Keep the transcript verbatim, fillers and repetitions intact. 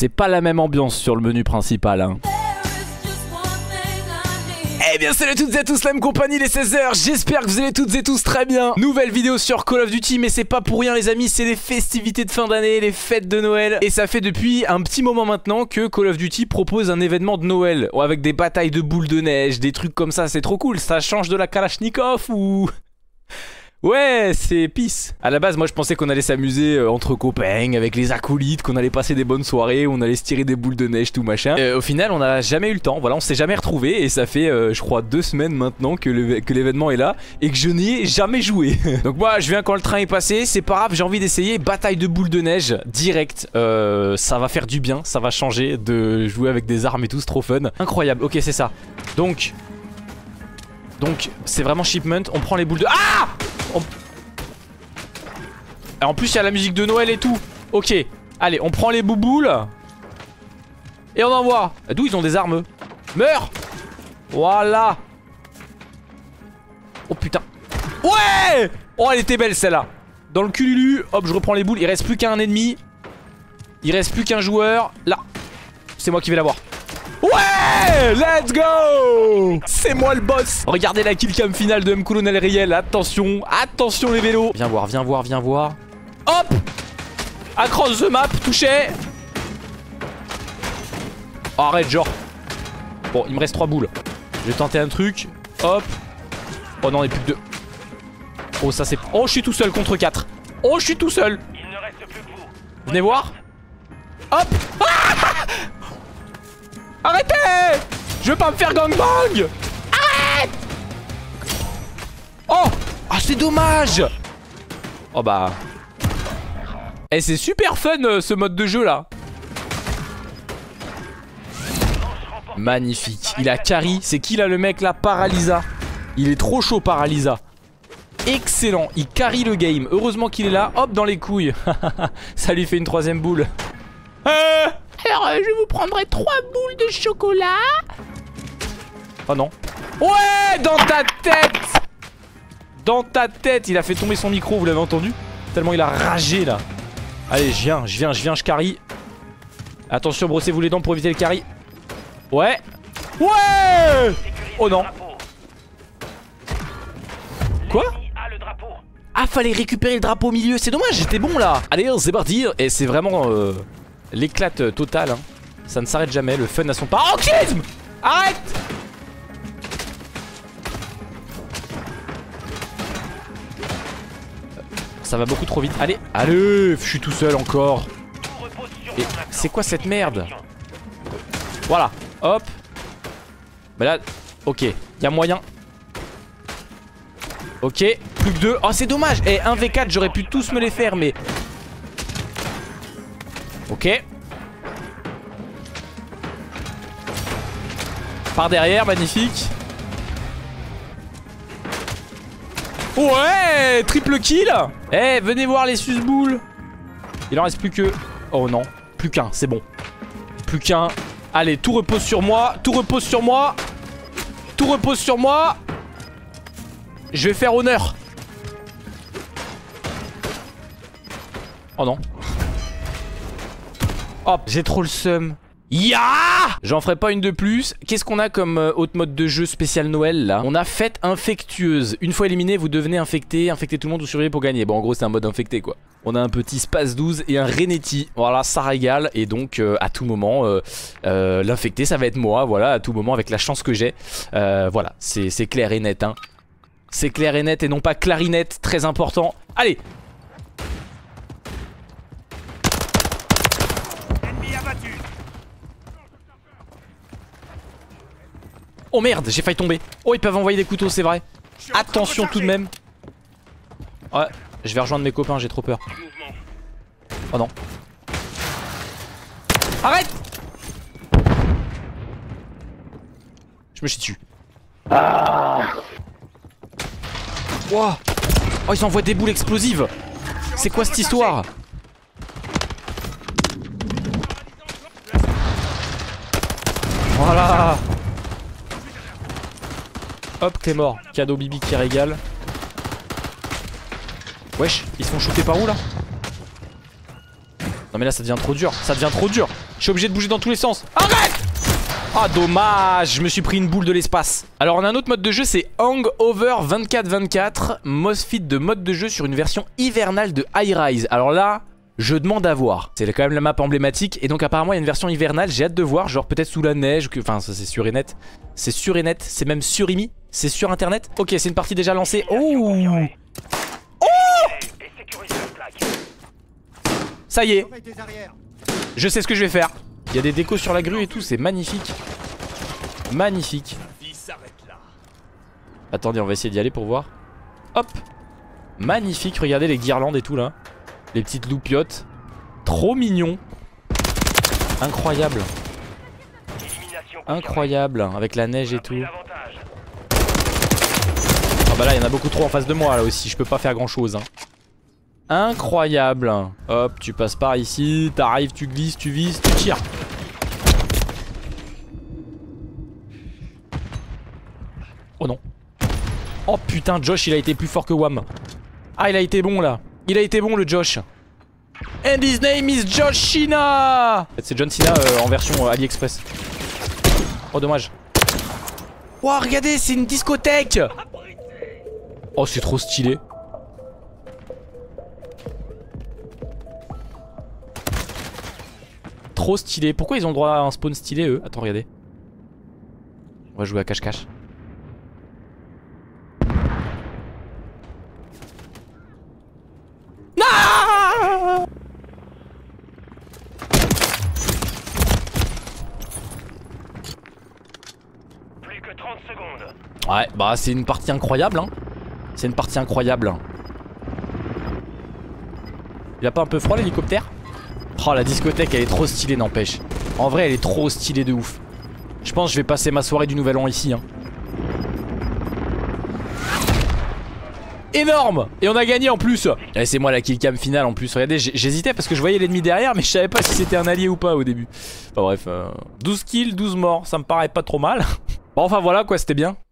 C'est pas la même ambiance sur le menu principal hein. Eh bien salut à toutes et à tous, la même compagnie, les seize heures, j'espère que vous allez toutes et tous très bien. Nouvelle vidéo sur Call of Duty, mais c'est pas pour rien les amis, c'est les festivités de fin d'année, les fêtes de Noël. Et ça fait depuis un petit moment maintenant que Call of Duty propose un événement de Noël, avec des batailles de boules de neige, des trucs comme ça, c'est trop cool. Ça change de la Kalachnikov ou... Ouais, c'est peace. À la base, moi je pensais qu'on allait s'amuser euh, entre copains, avec les acolytes, qu'on allait passer des bonnes soirées, on allait se tirer des boules de neige, tout machin. Euh, au final, on n'a jamais eu le temps, voilà, on s'est jamais retrouvés et ça fait, euh, je crois, deux semaines maintenant que l'événement est là et que je n'y ai jamais joué. Donc moi, je viens quand le train est passé, c'est pas grave, j'ai envie d'essayer. Bataille de boules de neige, direct. Euh, ça va faire du bien, ça va changer de jouer avec des armes et tout, c'est trop fun. Incroyable, ok, c'est ça. Donc, donc, c'est vraiment shipment, on prend les boules de... Ah! On... Et en plus il y a la musique de Noël et tout. Ok, allez on prend les bouboules et on envoie. D'où ils ont des armes? Meurs. Voilà. Oh putain. Ouais. Oh elle était belle celle-là. Dans le cululu. Hop je reprends les boules. Il reste plus qu'un ennemi. Il reste plus qu'un joueur. Là. C'est moi qui vais l'avoir. Ouais, let's go. C'est moi le boss. Regardez la killcam finale de M. Colonel Riel. Attention, attention les vélos. Viens voir, viens voir, viens voir. Hop. Across the map, touché. Oh, arrête genre. Bon, il me reste trois boules. Je vais tenter un truc. Hop. Oh non, il n'y a plus que deux. Oh ça c'est... Oh je suis tout seul contre quatre. Oh je suis tout seul. Venez voir. Hop. Ah, arrêtez! Je veux pas me faire gangbang! Arrête! Oh! Ah c'est dommage! Oh bah... Eh c'est super fun euh, ce mode de jeu là. Magnifique. Il a carry. C'est qui là le mec là? Paralysa. Il est trop chaud Paralysa. Excellent. Il carry le game. Heureusement qu'il est là. Hop dans les couilles. Ça lui fait une troisième boule. Euh Alors, euh, je vous prendrai trois boules de chocolat. Oh non. Ouais, dans ta tête. Dans ta tête. Il a fait tomber son micro, vous l'avez entendu? Tellement il a ragé là. Allez, je viens, je viens, je viens, je carry. Attention, brossez-vous les dents pour éviter le carry. Ouais. Ouais. Oh non. Quoi? Ah, fallait récupérer le drapeau au milieu. C'est dommage, j'étais bon là. Allez, c'est parti. Et c'est vraiment... Euh... l'éclate totale hein. Ça ne s'arrête jamais, le fun à son paroxysme. Arrête. Ça va beaucoup trop vite. Allez, allez, je suis tout seul encore. Et c'est quoi cette merde? Voilà, hop. Bah là, ok, il y a moyen. Ok, plus que deux. Oh c'est dommage. Et un v quatre j'aurais pu tous me les faire mais... Ok. Par derrière, magnifique. Ouais, triple kill. Eh, hey, venez voir les susboules. Il en reste plus que... Oh non, plus qu'un, c'est bon. Plus qu'un. Allez, tout repose sur moi. Tout repose sur moi. Tout repose sur moi. Je vais faire honneur. Oh non. Hop, j'ai trop le seum. Ya! J'en ferai pas une de plus. Qu'est-ce qu'on a comme euh, autre mode de jeu spécial Noël là? On a fête infectueuse. Une fois éliminé, vous devenez infecté. Infecter tout le monde ou surveiller pour gagner. Bon, en gros, c'est un mode infecté quoi. On a un petit Space douze et un Renetti. Voilà, ça régale. Et donc, euh, à tout moment, euh, euh, l'infecté, ça va être moi. Voilà, à tout moment, avec la chance que j'ai. Euh, voilà, c'est clair et net. Hein. C'est clair et net et non pas clarinette. Très important. Allez! Oh merde, j'ai failli tomber. Oh, ils peuvent envoyer des couteaux, c'est vrai. Attention tout de même. Ouais, je vais rejoindre mes copains, j'ai trop peur. Oh non. Arrête. Je me chie dessus. Ah. Wow. Oh, ils envoient des boules explosives. C'est quoi cette histoire? Voilà. Hop, t'es mort. Cadeau Bibi qui régale. Wesh, ils se font shooter par où là? Non mais là ça devient trop dur. Ça devient trop dur. suis obligé de bouger dans tous les sens. Arrête! Ah dommage, je me suis pris une boule de l'espace. Alors on a un autre mode de jeu, c'est Hangover vingt-quatre vingt-quatre, Mosfit de mode de jeu sur une version hivernale de High Rise. Alors là, je demande à voir. C'est quand même la map emblématique et donc apparemment il y a une version hivernale, j'ai hâte de voir, genre peut-être sous la neige, que... enfin ça c'est sûr et net. C'est sûr et net, c'est même surimi, c'est sur internet. Ok, c'est une partie déjà lancée. Oh! Oh! Ça y est. Je sais ce que je vais faire. Il y a des décos sur la grue et tout, c'est magnifique. Magnifique. Attendez, on va essayer d'y aller pour voir. Hop. Magnifique, regardez les guirlandes et tout là. Les petites loupiottes. Trop mignon. Incroyable. Incroyable, avec la neige et tout. Ah bah là, il y en a beaucoup trop en face de moi là aussi, je peux pas faire grand chose hein. Incroyable. Hop, tu passes par ici, t'arrives, tu glisses, tu vises, tu tires. Oh non. Oh putain, Josh il a été plus fort que Wham. Ah il a été bon là. Il a été bon le Josh. And his name is Josh Cena. C'est John Cena euh, en version euh, AliExpress. Oh dommage. Wow, regardez, c'est une discothèque. Oh c'est trop stylé. Trop stylé. Pourquoi ils ont le droit à un spawn stylé eux? Attends, regardez. On va jouer à cache-cache. Ah! Plus que trente secondes. Ouais, bah c'est une partie incroyable hein. C'est une partie incroyable. Il a pas un peu froid l'hélicoptère? Oh la discothèque elle est trop stylée n'empêche. En vrai elle est trop stylée de ouf. Je pense que je vais passer ma soirée du nouvel an ici hein. Énorme. Et on a gagné en plus. Et c'est moi la killcam finale en plus. Regardez, j'hésitais parce que je voyais l'ennemi derrière, mais je savais pas si c'était un allié ou pas au début. Enfin bref, euh, douze kills, douze morts, ça me paraît pas trop mal. Bon enfin voilà quoi, c'était bien.